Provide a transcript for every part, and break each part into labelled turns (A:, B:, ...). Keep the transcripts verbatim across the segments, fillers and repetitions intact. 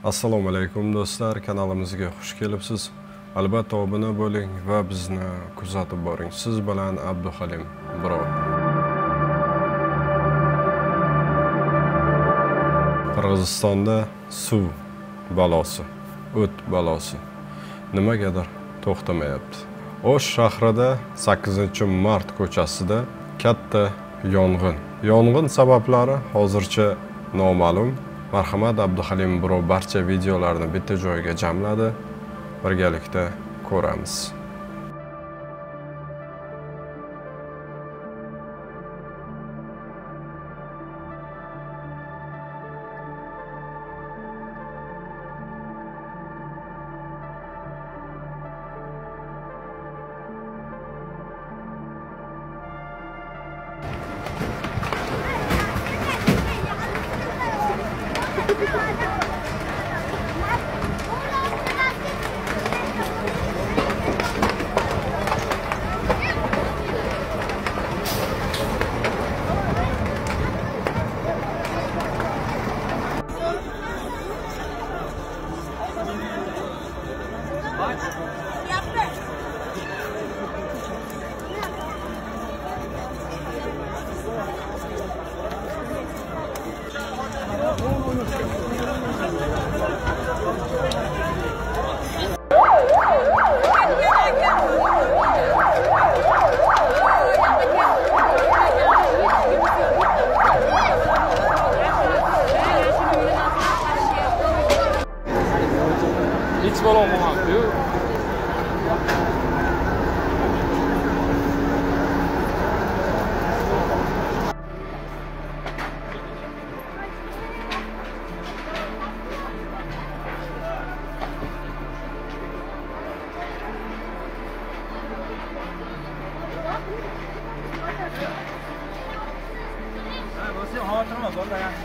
A: Assalomu alaykum do'stlar, kanalimizga xush kelibsiz. Albatta obuna bo'ling va bizni kuzatib boring. Siz bilan Abduhalim Bro. Qirg'izistonda suv balosi, o't balosi nimagadir to'xtamayapti. O'sh shahrida sakkizinchi mart ko'chasida katta yong'in. Yong'in sabablari hozircha noma'lum. Marhamat, Abduhalim Bro barcha videolarni bitta joyga jamladi. Birgalikda ko'ramiz.
B: Hiç bol olmamak diyor.
C: Você rota uma bola aí.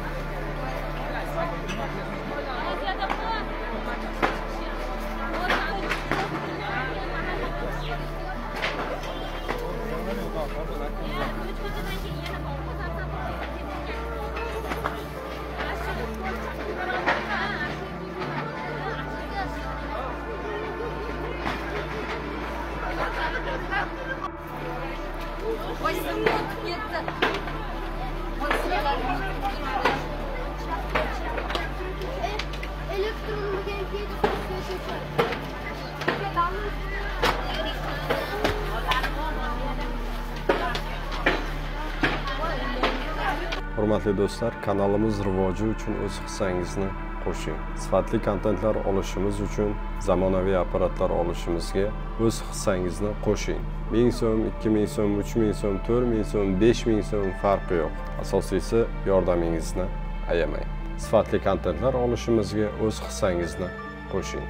A: Hurmatli do'stlar, kanalimiz rivoji uchun o'z hissangizni qo'shing. Sifatli kontentlar olishimiz uchun zamonaviy apparatlar olishimizga o'z hissangizni qo'shing. ming so'm, ikki ming so'm, uch ming so'm, to'rt ming so'm, besh ming so'm farqi yo'q. Asosiysi yordamingizni ayamang. Sifatli kontentlar olishimizga o'z hissangizni qo'shing.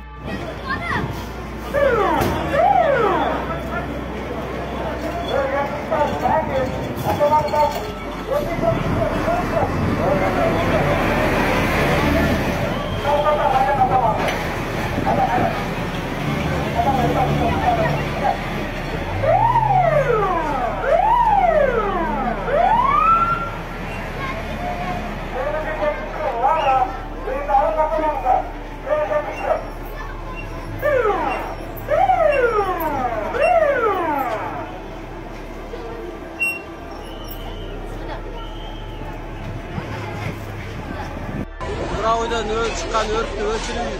B: Bravo'dan öl çıkan örtü ölçülüyor.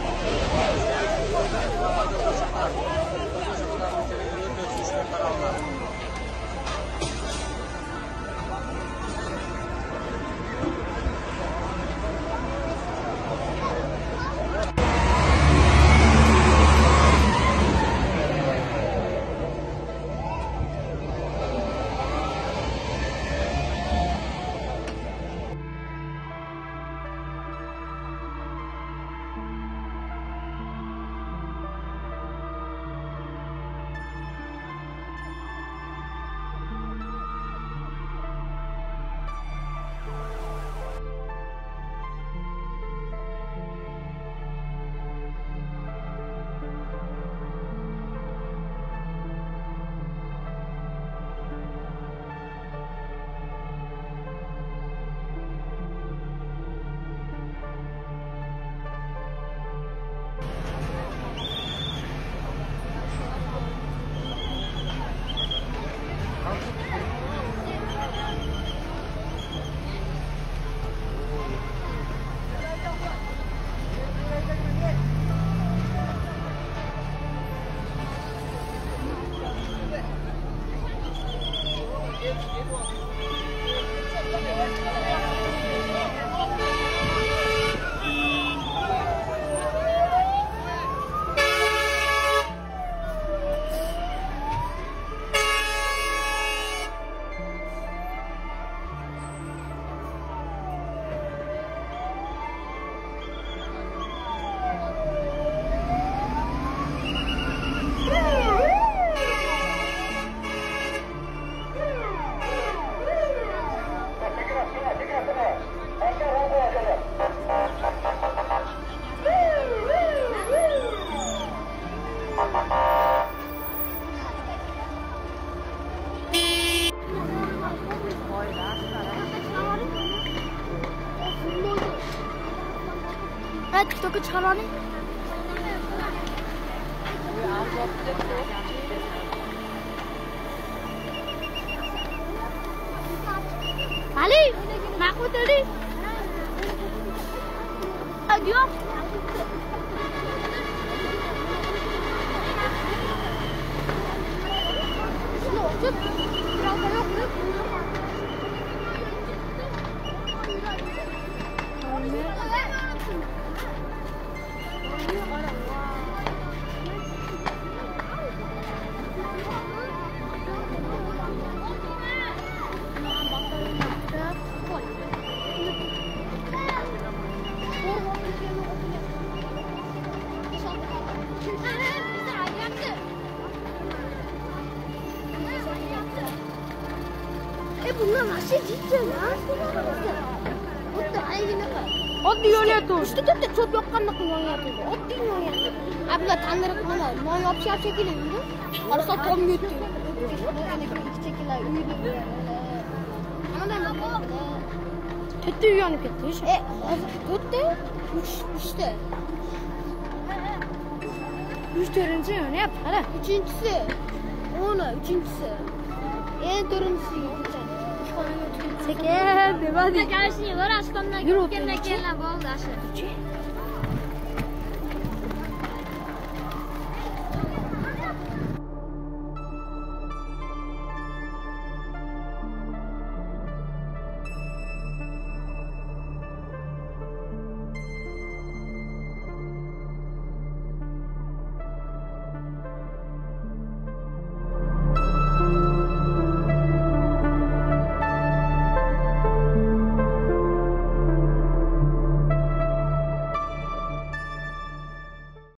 D: TikTok'a chiqaraylik. Ali, ma'qul dedi. Adios. bunlar nasıl cidden ya? Oddiy ayginaqa. Oddiy yonyapti. Uchta katta cho'p yoqqandan yonyapti. Oddiy yonyapti. A bular tandirib nima? Non yopishyapti shekilli. Qarasa tom yutdi. Shekillar uyda. Anadan to'rtta uy yonib ketdi. E, to'rtta? uch, uchta. uch to'rtinchi yonyapti. Qara. uchinchisi. Ona, uchinchisi. En to'rtinchisi. Sekin, demadi. Qarashni, varashkomdan ketgandan keyin bo'ldi, ashla.